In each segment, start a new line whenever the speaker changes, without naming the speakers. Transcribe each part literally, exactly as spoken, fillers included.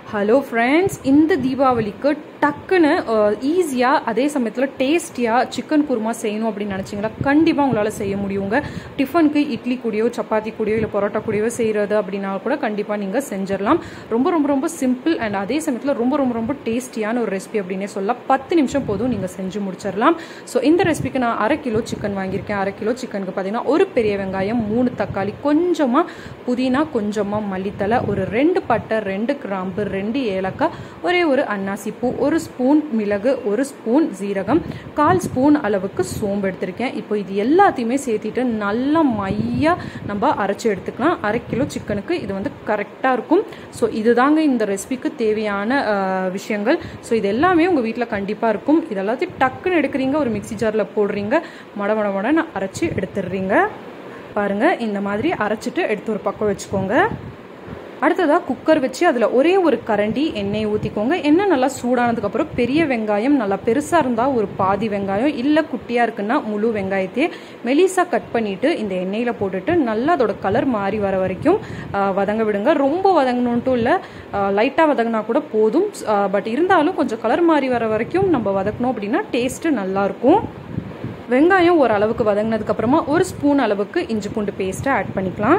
Hello friends, இந்த தீபாவளிக்கு டக்குன்னு ஈஸியாக அதே சமயத்தில் டேஸ்டியாக சிக்கன் குருமா செய்யணும் அப்படின்னு நினச்சிங்களா, கண்டிப்பாக உங்களால் செய்ய முடியுங்க. டிஃபனுக்கு இட்லி கூடயோ சப்பாத்தி கூடயோ இல்லை பரோட்டா கூடயோ செய்கிறது அப்படின்னா கூட கண்டிப்பாக நீங்கள் செஞ்சிடலாம். ரொம்ப ரொம்ப ரொம்ப சிம்பிள் அண்ட் அதே சமயத்தில் ரொம்ப ரொம்ப ரொம்ப டேஸ்டியான ஒரு ரெசிபி அப்படின்னே சொல்லலாம். பத்து நிமிஷம் போதும் நீங்கள் செஞ்சு முடிச்சிடலாம். ஸோ இந்த ரெசிபிக்கு நான் அரை கிலோ சிக்கன் வாங்கியிருக்கேன். அரை கிலோ சிக்கனுக்கு பார்த்தீங்கன்னா ஒரு பெரிய வெங்காயம், மூணு தக்காளி, கொஞ்சமாக புதினா, கொஞ்சமாக மல்லித்தலை, ஒரு ரெண்டு பட்டை, ரெண்டு கிராம்பு, ரெண்டு ஏலக்காய், ஒரே ஒரு அன்னாசி பூ, ஒரு ஸ்பூன் மிளகு, ஒரு ஸ்பூன் ஜீரகம், கால் ஸ்பூன் அளவுக்கு சோம்பு எடுத்திருக்கேன். இப்போ இது எல்லாத்தையுமே சேர்த்திட்டு நல்லா மையாக நம்ம அரைச்சி எடுத்துக்கலாம். அரை கிலோ சிக்கனுக்கு இது வந்து கரெக்டாக இருக்கும். ஸோ இதுதாங்க இந்த ரெசிபிக்கு தேவையான விஷயங்கள். ஸோ இது எல்லாமே உங்கள் வீட்டில் கண்டிப்பாக இருக்கும். இது எல்லாத்தையும் டக்குன்னு எடுக்கிறீங்க, ஒரு மிக்சி ஜாரில் போடுறீங்க, மட மட மடன்னு அரைச்சி எடுத்துடுறீங்க. பாருங்கள், இந்த மாதிரி அரைச்சிட்டு எடுத்து ஒரு பக்கம் வச்சுக்கோங்க. அடுத்ததாக குக்கர் வச்சு அதில் ஒரே ஒரு கரண்டி எண்ணெய் ஊற்றிக்கோங்க. எண்ணெய் நல்லா சூடானதுக்கப்புறம் பெரிய வெங்காயம், நல்லா பெருசாக இருந்தால் ஒரு பாதி வெங்காயம், இல்லை குட்டியாக இருக்குன்னா முழு வெங்காயத்தையே மெலிசாக கட் பண்ணிவிட்டு இந்த எண்ணெயில் போட்டுட்டு நல்லா அதோட கலர் மாறி வர வரைக்கும் வதங்க விடுங்க. ரொம்ப வதங்கணுன்ட்டும் இல்லை, லைட்டாக வதங்கினா கூட போதும். பட் இருந்தாலும் கொஞ்சம் கலர் மாறி வர வரைக்கும் நம்ம வதக்கணும் அப்படின்னா டேஸ்ட்டு நல்லாயிருக்கும். வெங்காயம் ஓரளவுக்கு வதங்கினதுக்கப்புறமா ஒரு ஸ்பூன் அளவுக்கு இஞ்சி பூண்டு பேஸ்ட்டை ஆட் பண்ணிக்கலாம்.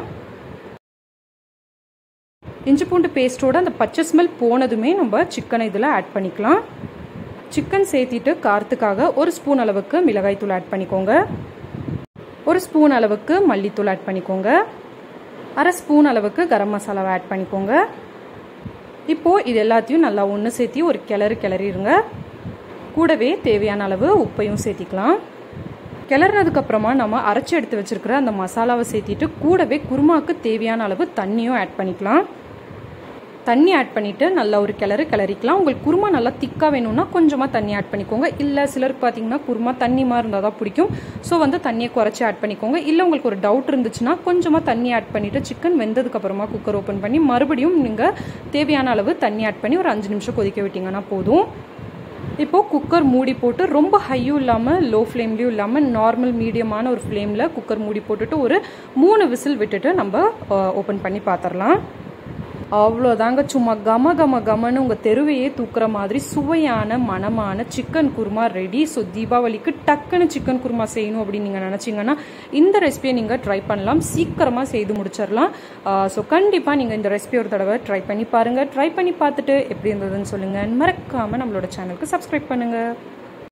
இஞ்சி பூண்டு பேஸ்ட்டோட அந்த பச்சை ஸ்மெல் போனதுமே நம்ம சிக்கனை இதில் ஆட் பண்ணிக்கலாம். சிக்கன் சேர்த்திட்டு காரத்துக்காக ஒரு ஸ்பூன் அளவுக்கு மிளகாய்த்தூள் ஆட் பண்ணிக்கோங்க. ஒரு ஸ்பூன் அளவுக்கு மல்லித்தூள் ஆட் பண்ணிக்கோங்க. அரை ஸ்பூன் அளவுக்கு கரம் மசாலாவை ஆட் பண்ணிக்கோங்க. இப்போது இது எல்லாத்தையும் நல்லா ஒன்று சேர்த்தி ஒரு கிளறு கிளறிடுங்க. கூடவே தேவையான அளவு உப்பையும் சேர்த்திக்கலாம். கிளறினதுக்கப்புறமா நம்ம அரைச்சி எடுத்து வச்சுருக்கிற அந்த மசாலாவை சேர்த்திட்டு கூடவே குருமாவுக்கு தேவையான அளவு தண்ணியும் ஆட் பண்ணிக்கலாம். தண்ணி ஆட் பண்ணிவிட்டு நல்லா ஒரு கிளறு கிளறிக்கலாம். உங்களுக்கு குருமா நல்லா திக்காக வேணும்னா கொஞ்சமாக தண்ணி ஆட் பண்ணிக்கோங்க. இல்லை சிலருக்கு பார்த்தீங்கன்னா குருமா தண்ணி மாதிரி இருந்தால் தான் பிடிக்கும். ஸோ வந்து தண்ணியை குறைச்சி ஆட் பண்ணிக்கோங்க. இல்லை உங்களுக்கு ஒரு டவுட் இருந்துச்சுன்னா கொஞ்சமாக தண்ணி ஆட் பண்ணிவிட்டு சிக்கன் வெந்ததுக்கப்புறமா குக்கர் ஓப்பன் பண்ணி மறுபடியும் நீங்கள் தேவையான அளவு தண்ணி ஆட் பண்ணி ஒரு அஞ்சு நிமிஷம் கொதிக்க விட்டிங்கன்னா போதும். இப்போது குக்கர் மூடி போட்டு ரொம்ப ஹையும் இல்லாமல் லோ ஃப்ளேம்லேயும் இல்லாமல் நார்மல் மீடியமான ஒரு ஃப்ளேமில் குக்கர் மூடி போட்டுட்டு ஒரு மூணு விசில் விட்டுட்டு நம்ம ஓப்பன் பண்ணி பார்த்துடலாம். அவ்வளோதாங்க, சும்மா கம கம கமன்னு உங்கள் தெருவையே தூக்குற மாதிரி சுவையான மணமான சிக்கன் குருமா ரெடி. ஸோ தீபாவளிக்கு டக்குன்னு சிக்கன் குருமா செய்யணும் அப்படின்னு நீங்கள் நினச்சிங்கன்னா இந்த ரெசிபியை நீங்கள் ட்ரை பண்ணலாம். சீக்கிரமாக செய்து முடிச்சிடலாம். ஸோ கண்டிப்பாக நீங்கள் இந்த ரெசிபி ஒரு தடவை ட்ரை பண்ணி பாருங்கள். ட்ரை பண்ணி பார்த்துட்டு எப்படி இருந்ததுன்னு சொல்லுங்கள். மறக்காமல் நம்மளோட சேனலுக்கு சப்ஸ்கிரைப் பண்ணுங்கள்.